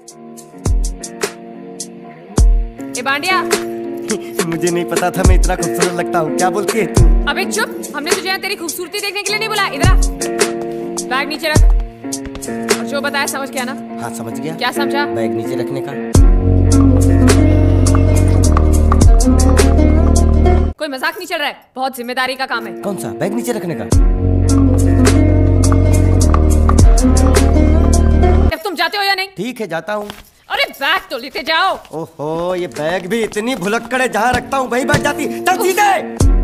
ए बांडिया, मुझे नहीं पता था मैं इतना खूबसूरत लगता हूँ। क्या बोलती है तू? अबे चुप, हमने तुझे यहाँ तेरी खूबसूरती देखने के लिए नहीं बुलाया। इधर आ, बैग नीचे रख। और जो बताया समझ गया ना? हाँ समझ गया। क्या समझा? बैग नीचे रखने का। कोई मजाक नहीं चल रहा है, बहुत जिम्मेदारी का काम है। कौन सा? बैग नीचे रखने का। अब तुम जाते हो या नहीं? ठीक है जाता हूँ। अरे बैग तो लेते जाओ। ओहो, ये बैग भी इतनी भुलक्कड़ है, जहाँ रखता हूँ वही बैठ जाती। चल सीधे।